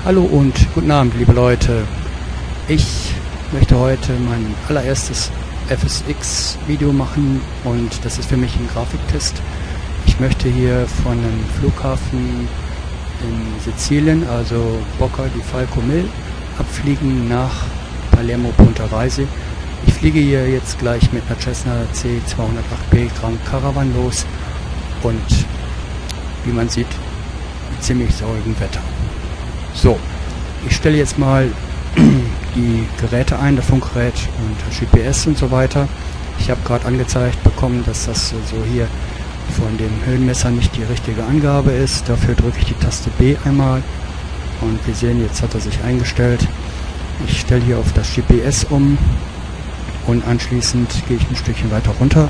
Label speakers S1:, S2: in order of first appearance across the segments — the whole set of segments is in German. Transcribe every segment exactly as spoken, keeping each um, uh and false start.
S1: Hallo und guten Abend, liebe Leute. Ich möchte heute mein allererstes F S X-Video machen und das ist für mich ein Grafiktest. Ich möchte hier von einem Flughafen in Sizilien, also Bocca di Falco Mil, abfliegen nach Palermo Punta Raisi. Ich fliege hier jetzt gleich mit einer Cessna C zweihundertacht B Grand Caravan los und wie man sieht, mit ziemlich saurigem Wetter. So, ich stelle jetzt mal die Geräte ein, das Funkgerät und das G P S und so weiter. Ich habe gerade angezeigt bekommen, dass das so hier von dem Höhenmesser nicht die richtige Angabe ist. Dafür drücke ich die Taste B einmal und wir sehen, jetzt hat er sich eingestellt. Ich stelle hier auf das G P S um und anschließend gehe ich ein Stückchen weiter runter.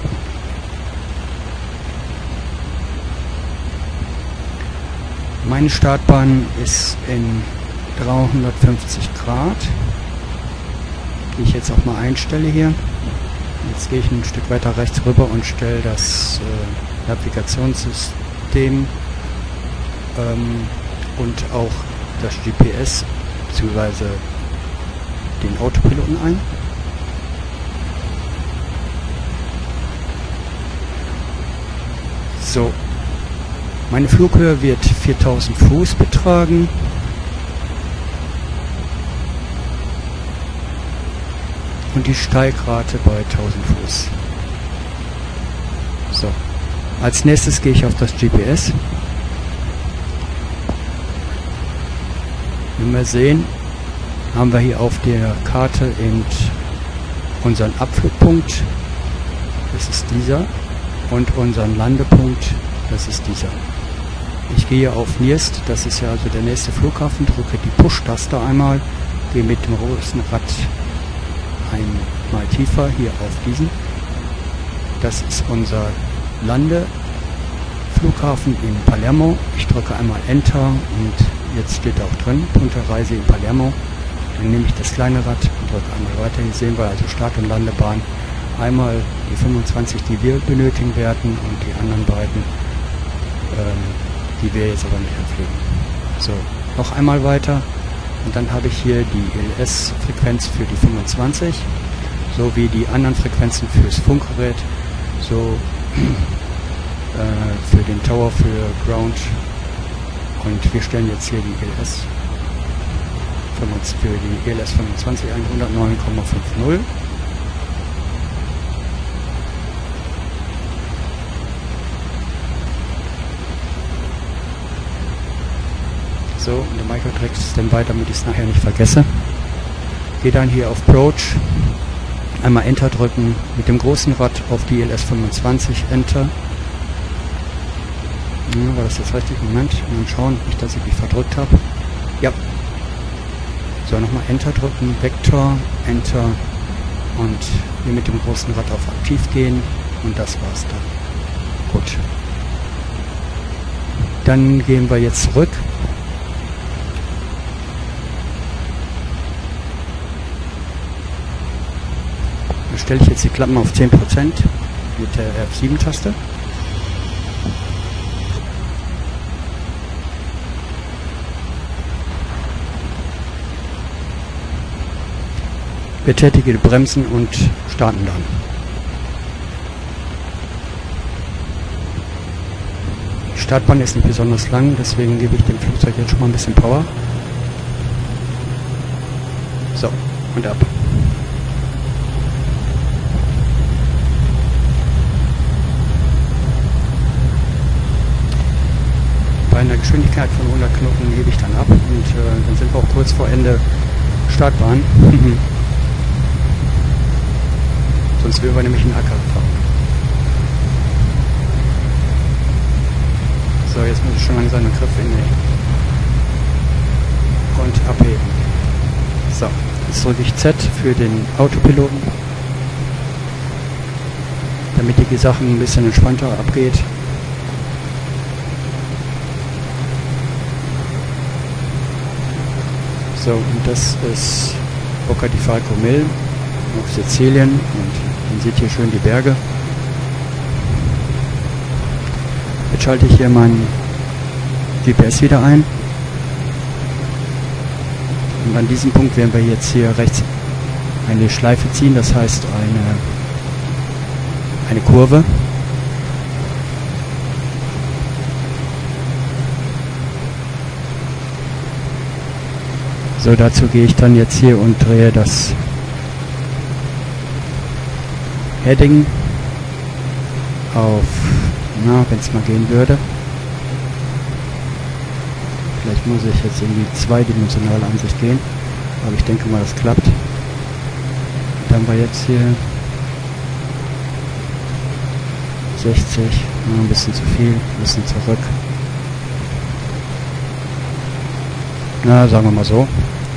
S1: Meine Startbahn ist in dreihundertfünfzig Grad, die ich jetzt auch mal einstelle hier. Jetzt gehe ich ein Stück weiter rechts rüber und stelle das äh, Navigationssystem ähm, und auch das G P S bzw. den Autopiloten ein. So. Meine Flughöhe wird viertausend Fuß betragen. Und die Steigrate bei tausend Fuß. So. Als nächstes gehe ich auf das G P S. Wie wir sehen, haben wir hier auf der Karte eben unseren Abflugpunkt. Das ist dieser. Und unseren Landepunkt. Das ist dieser. Ich gehe auf Niest, das ist ja also der nächste Flughafen, drücke die Push-Taste einmal, gehe mit dem großen Rad einmal tiefer hier auf diesen. Das ist unser Landeflughafen in Palermo. Ich drücke einmal Enter und jetzt steht auch drin, Punta Raisi in Palermo. Dann nehme ich das kleine Rad und drücke einmal weiter. Hier sehen wir also Start- und Landebahn. Einmal die fünfundzwanzig, die wir benötigen werden und die anderen beiden, ähm, die wir jetzt aber nicht anfliegen. So, noch einmal weiter und dann habe ich hier die L S-Frequenz für die fünfundzwanzig sowie die anderen Frequenzen fürs Funkgerät, so äh, für den Tower, für Ground, und wir stellen jetzt hier die L S für die L S fünfundzwanzig ein, hundertneun Komma fünfzig. So, und der Michael trägt es dann weiter, damit ich es nachher nicht vergesse. Gehe dann hier auf Approach, einmal Enter drücken, mit dem großen Rad auf die L S fünfundzwanzig, Enter. Ja, war das jetzt richtig? Moment, mal schauen, nicht, dass ich mich verdrückt habe. Ja. So, nochmal Enter drücken, Vektor, Enter und hier mit dem großen Rad auf Aktiv gehen und das war's dann. Gut. Dann gehen wir jetzt zurück. Stelle ich jetzt die Klappen auf zehn Prozent mit der F sieben Taste. Betätige die Bremsen und starten dann. Die Startbahn ist nicht besonders lang, deswegen gebe ich dem Flugzeug jetzt schon mal ein bisschen Power. So, und ab. Bei einer Geschwindigkeit von hundert Knoten gebe ich dann ab und äh, dann sind wir auch kurz vor Ende Startbahn. Sonst würden wir nämlich einen Acker fahren. So, jetzt muss ich schon langsam den Griff in den und abheben. So, jetzt drücke ich Z für den Autopiloten, damit die Sachen ein bisschen entspannter abgeht. So, und das ist Bocca di Falco Mil auf Sizilien und man sieht hier schön die Berge. Jetzt schalte ich hier mein G P S wieder ein. Und an diesem Punkt werden wir jetzt hier rechts eine Schleife ziehen, das heißt eine, eine Kurve. So, dazu gehe ich dann jetzt hier und drehe das Heading auf, na, wenn es mal gehen würde. Vielleicht muss ich jetzt in die zweidimensionale Ansicht gehen, aber ich denke mal, das klappt. Dann haben wir jetzt hier sechzig, na, ein bisschen zu viel, ein bisschen zurück. Na, sagen wir mal so.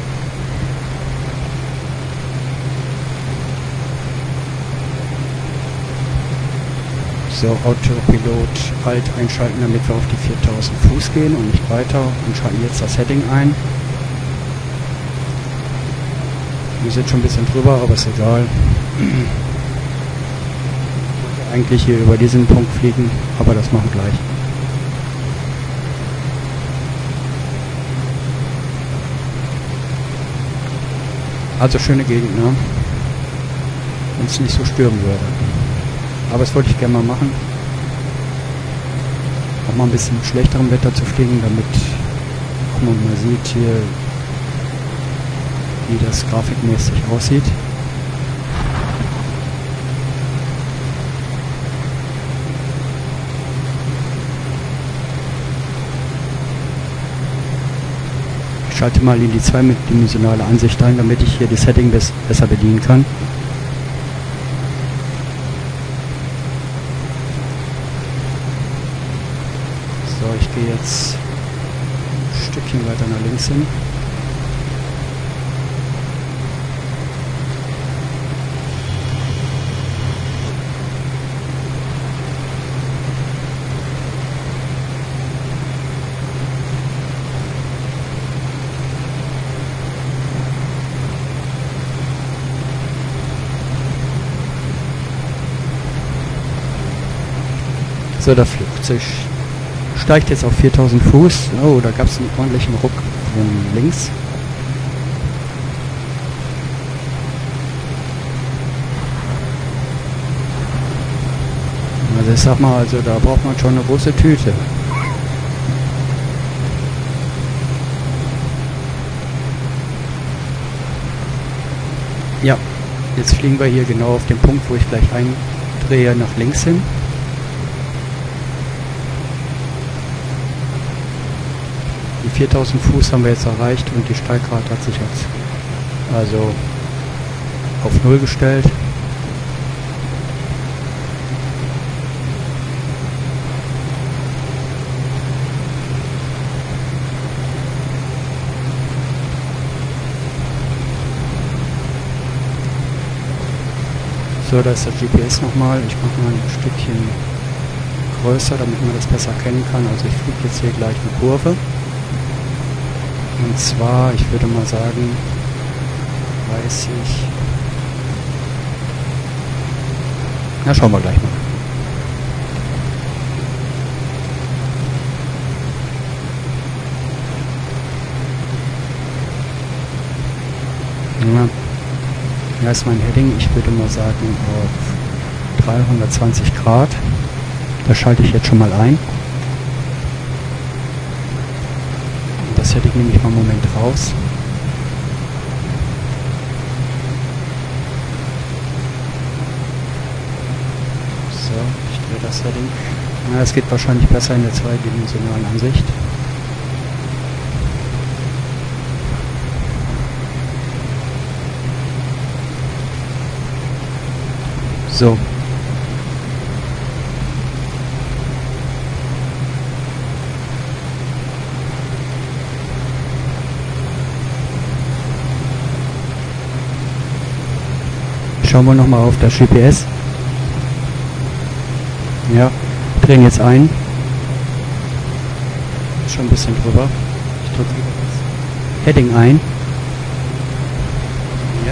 S1: So, Autopilot Alt einschalten, damit wir auf die viertausend Fuß gehen und nicht weiter, und schalten jetzt das Heading ein. Wir sind schon ein bisschen drüber, aber ist egal. Ich wollte eigentlich hier über diesen Punkt fliegen, aber das machen wir gleich. Also schöne Gegend, ne? Wenn es nicht so stürmen würde. Aber das wollte ich gerne mal machen. Auch mal ein bisschen mit schlechterem Wetter zu fliegen, damit auch man mal sieht hier, wie das grafikmäßig aussieht. Ich schalte mal in die zweidimensionale Ansicht ein, damit ich hier die Setting besser bedienen kann. So, ich gehe jetzt ein Stückchen weiter nach links hin. So, der Flugzeug steigt jetzt auf viertausend Fuß. Oh, da gab es einen ordentlichen Ruck von links. Also ich sag mal, also da braucht man schon eine große Tüte. Ja, jetzt fliegen wir hier genau auf den Punkt, wo ich gleich eindrehe, nach links hin. Die viertausend Fuß haben wir jetzt erreicht und die Steigrate hat sich jetzt also auf null gestellt. So, da ist der G P S nochmal. Ich mache mal ein Stückchen größer, damit man das besser erkennen kann. Also ich fliege jetzt hier gleich eine Kurve. Und zwar, ich würde mal sagen, dreißig. Na, schauen wir gleich mal. Ja, da ist mein Heading, ich würde mal sagen auf dreihundertzwanzig Grad. Da schalte ich jetzt schon mal ein. Das Heading nehme ich mal einen Moment raus. So, ich drehe das Heading. Na, es geht wahrscheinlich besser in der zweidimensionalen Ansicht. So. Schauen wir nochmal auf das G P S. Ja, drehen jetzt ein. Schon ein bisschen drüber. Ich drücke wieder das Heading ein. Ja.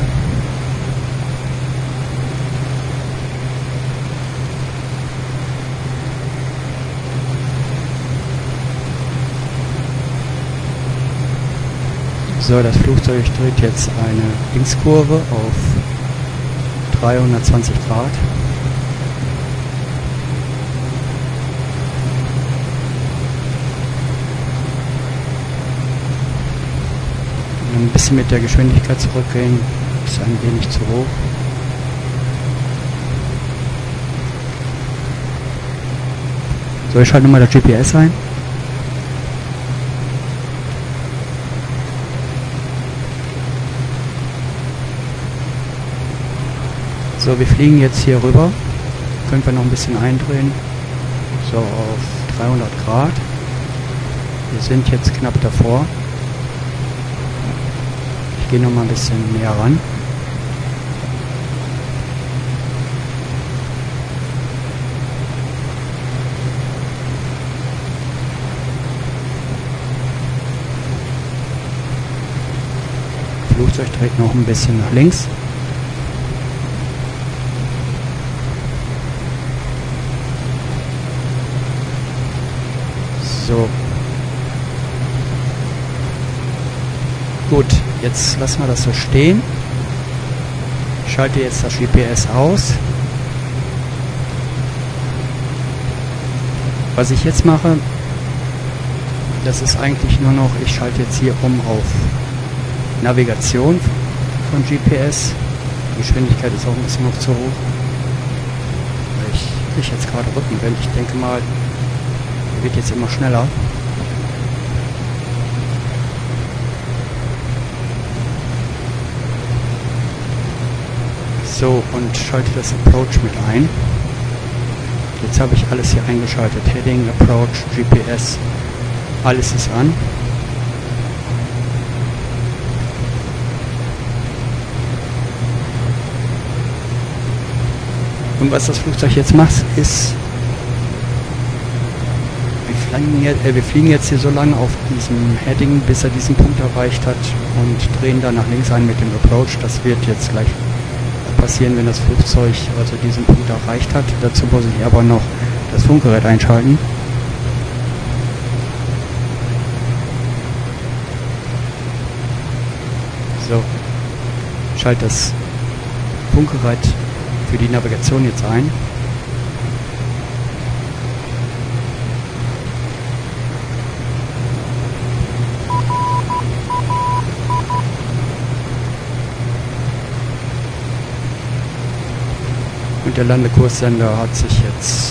S1: So, das Flugzeug dreht jetzt eine Linkskurve auf dreihundertzwanzig Grad. Ein bisschen mit der Geschwindigkeit zurückgehen, ist ein wenig zu hoch. So, ich schalte mal das G P S ein. So, wir fliegen jetzt hier rüber. Können wir noch ein bisschen eindrehen. So, auf dreihundert Grad. Wir sind jetzt knapp davor. Ich gehe noch mal ein bisschen näher ran. Das Flugzeug dreht noch ein bisschen nach links. So. Gut, jetzt lassen wir das so stehen. Ich schalte jetzt das G P S aus. Was ich jetzt mache, das ist eigentlich nur noch, ich schalte jetzt hier um auf Navigation von G P S. Die Geschwindigkeit ist auch ein bisschen noch zu hoch. Ich kriege jetzt gerade Rückenwind. Ich denke mal, der wird jetzt immer schneller. So, und schalte das Approach mit ein. Jetzt habe ich alles hier eingeschaltet. Heading, Approach, G P S, alles ist an. Und was das Flugzeug jetzt macht, ist, wir fliegen, jetzt, äh, wir fliegen jetzt hier so lange auf diesem Heading, bis er diesen Punkt erreicht hat und drehen dann nach links ein mit dem Approach. Das wird jetzt gleich passieren, wenn das Flugzeug also diesen Punkt erreicht hat. Dazu muss ich aber noch das Funkgerät einschalten. So, schalte das Funkgerät für die Navigation jetzt ein. Und der Landekurssender hat sich jetzt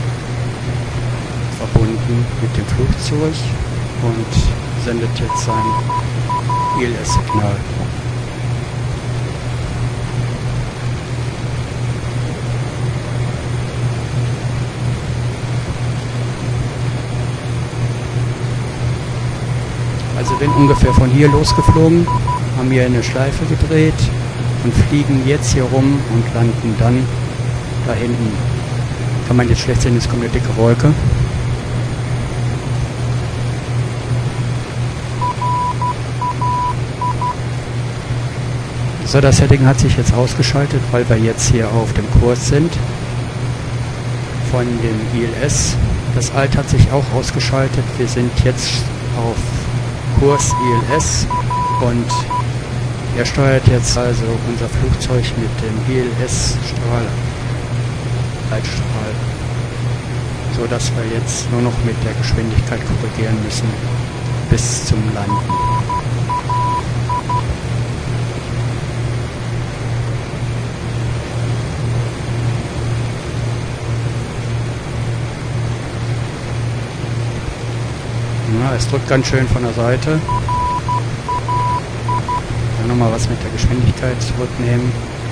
S1: verbunden mit dem Flugzeug und sendet jetzt sein I L S-Signal. Also bin ungefähr von hier losgeflogen, haben hier eine Schleife gedreht und fliegen jetzt hier rum und landen dann da hinten. Kann man jetzt schlecht sehen, es kommt eine dicke Wolke. So, das Setting hat sich jetzt ausgeschaltet, weil wir jetzt hier auf dem Kurs sind von dem I L S. Das Alt hat sich auch ausgeschaltet. Wir sind jetzt auf Kurs I L S und er steuert jetzt also unser Flugzeug mit dem I L S-Strahl, Leitstrahl, so dass wir jetzt nur noch mit der Geschwindigkeit korrigieren müssen bis zum Landen. Ja, es drückt ganz schön von der Seite. Dann nochmal was mit der Geschwindigkeit zurücknehmen.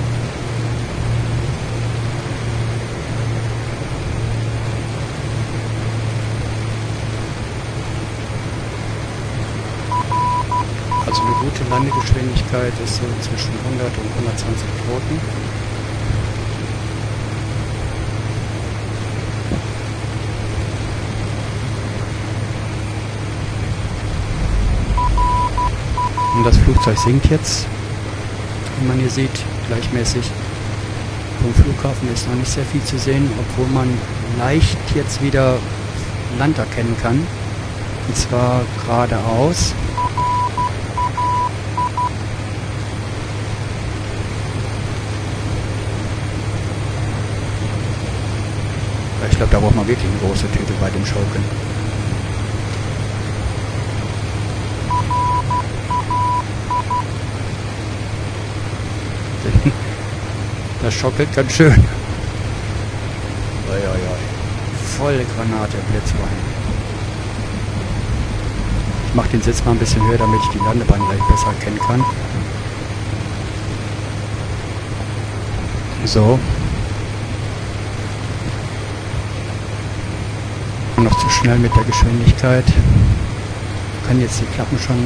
S1: Also eine gute Landegeschwindigkeit ist so zwischen hundert und hundertzwanzig Knoten. Und das Flugzeug sinkt jetzt, wie man hier sieht, gleichmäßig. Vom Flughafen ist noch nicht sehr viel zu sehen, obwohl man leicht jetzt wieder Land erkennen kann. Und zwar geradeaus. braucht man wirklich eine große Tüte bei dem Schaukeln. Das schaukelt ganz schön. Oi, oi, oi. Volle Granate, Blitzwein. Ich mache den Sitz mal ein bisschen höher, damit ich die Landebahn gleich besser erkennen kann. So. Noch zu schnell mit der Geschwindigkeit. Ich kann jetzt die Klappen schon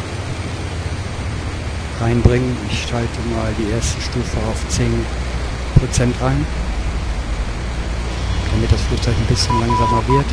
S1: reinbringen. Ich schalte mal die erste Stufe auf zehn Prozent ein, damit das Flugzeug ein bisschen langsamer wird.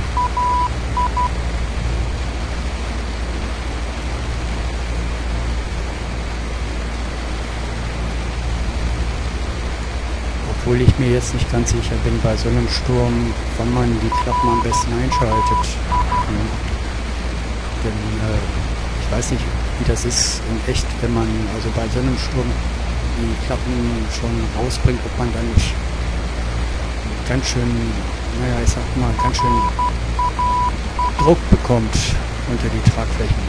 S1: Obwohl ich mir jetzt nicht ganz sicher bin bei so einem Sturm, wann man die Klappen am besten einschaltet. Ja. Denn äh, ich weiß nicht, wie das ist in echt, wenn man also bei so einem Sturm die Klappen schon rausbringt, ob man dann nicht ganz schön, naja, ich sag mal, ganz schön Druck bekommt unter die Tragflächen.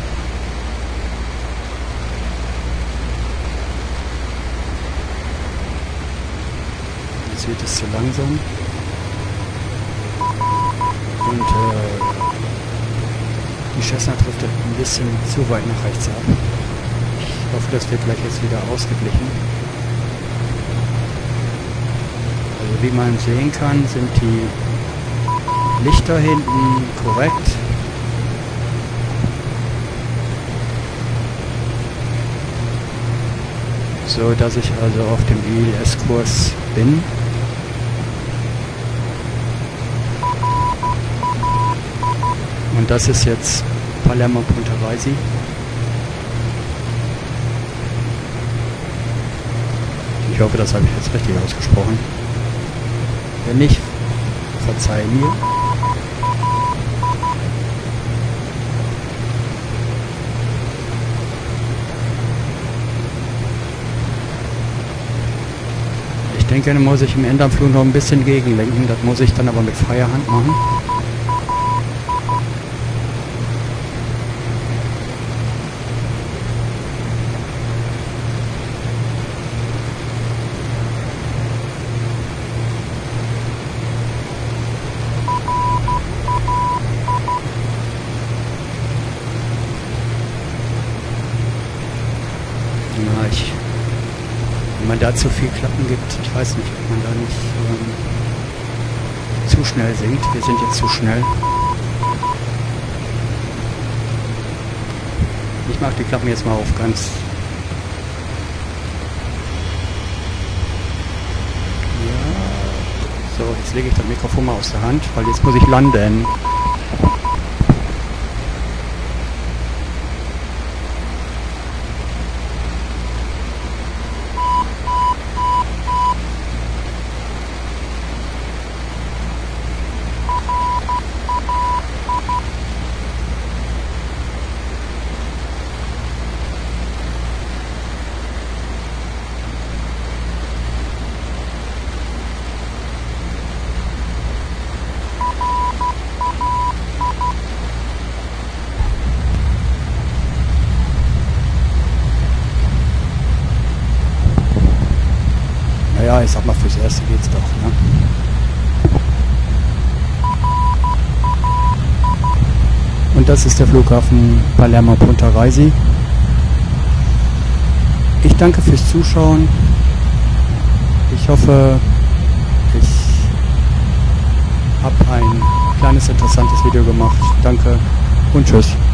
S1: Jetzt wird es zu langsam. Und äh, die Cessna driftet ein bisschen zu weit nach rechts ab. Ich hoffe, das wird gleich jetzt wieder ausgeglichen. Also wie man sehen kann, sind die Lichter hinten korrekt. So dass ich also auf dem I L S-Kurs bin. Und das ist jetzt Palermo Punta Raisi. Ich hoffe, das habe ich jetzt richtig ausgesprochen. Wenn nicht, verzeih mir. Ich denke, dann muss ich im Endanflug noch ein bisschen gegenlenken. Das muss ich dann aber mit freier Hand machen. Ja, ich, wenn man da zu viel Klappen gibt, ich weiß nicht, ob man da nicht ähm, zu schnell sinkt. Wir sind jetzt zu schnell. Ich mache die Klappen jetzt mal auf ganz. Ja. So, jetzt lege ich das Mikrofon mal aus der Hand, weil jetzt muss ich landen. Ja, ich sag mal, fürs Erste geht's doch, ne? Und das ist der Flughafen Palermo Punta Raisi. Ich danke fürs Zuschauen. Ich hoffe, ich habe ein kleines interessantes Video gemacht. Danke und tschüss.